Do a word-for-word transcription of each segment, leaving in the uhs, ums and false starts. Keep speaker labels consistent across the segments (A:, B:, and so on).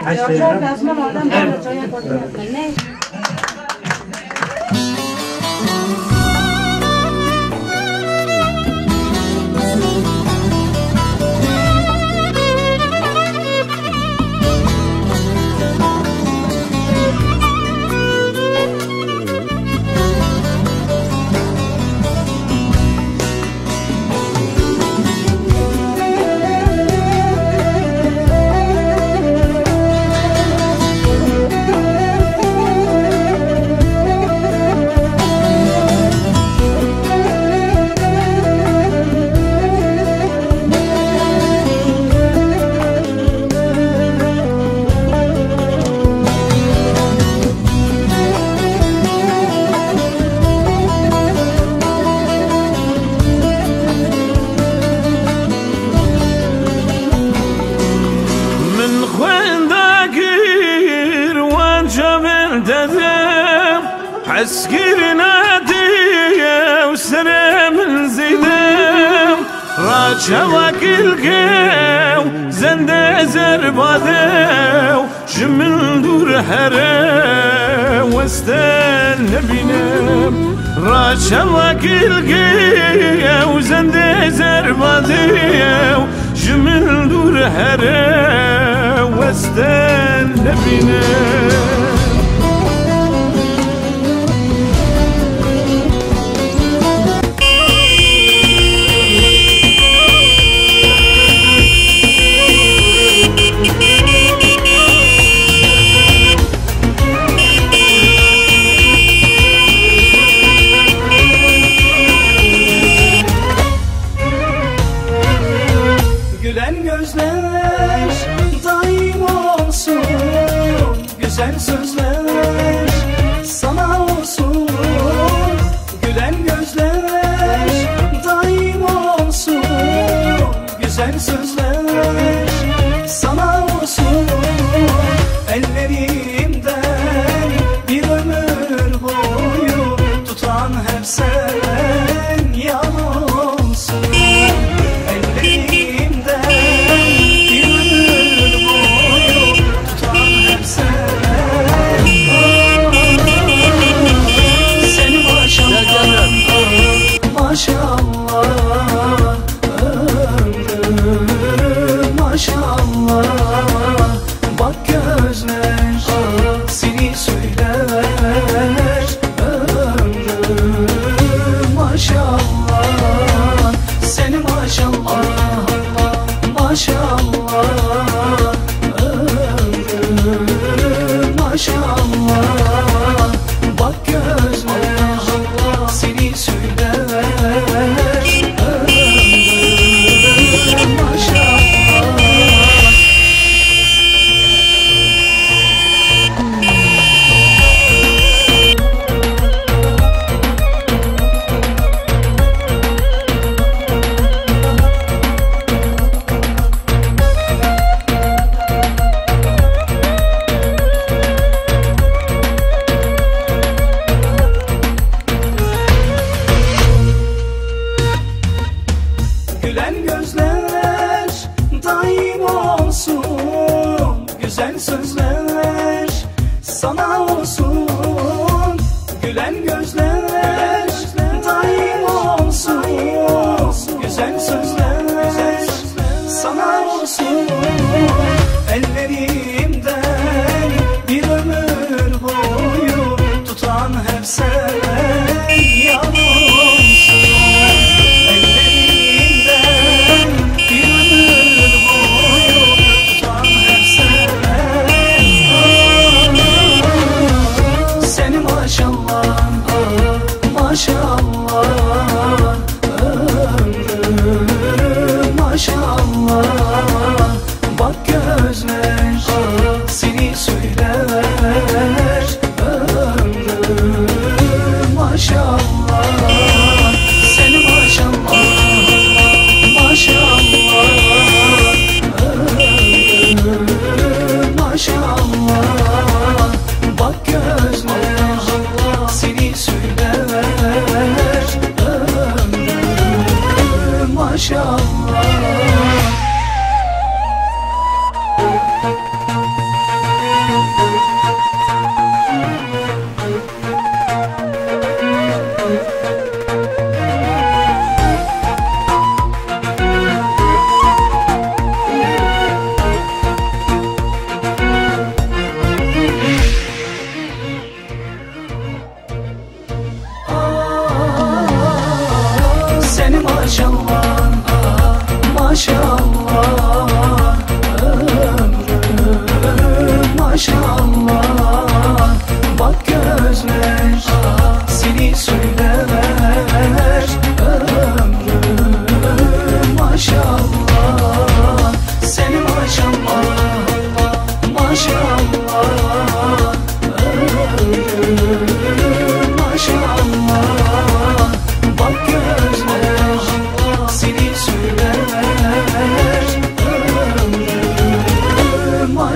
A: عسكر نادي وسلام الزيدام راجع وكلقاو زند زرباداو جمل دور حرا واستنى بينام راجع وكلقاو زند زرباداو جمل دور حرا واستنى بينام
B: Gülen gözler daim olsun, güzel sözler sana olsun. Gülen gözler daim olsun, güzel sözler sana olsun. Ellerimden bir ömür boyu tutan hep sen yan olsun. Maşallah ömrüm maşallah. Bak gözler seni söyler ömrüm maşallah. Seni maşallah maşallah ömrüm maşallah. Bak gözler seni söyler Gülen gözler daim olsun, güzel sözler sana olsun. Gülen gözler daim olsun, güzel sözler sana olsun. Ellerimden bir ömür boyu tutan hep sen yan olsun. Seni maşallah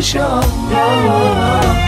B: inşallah.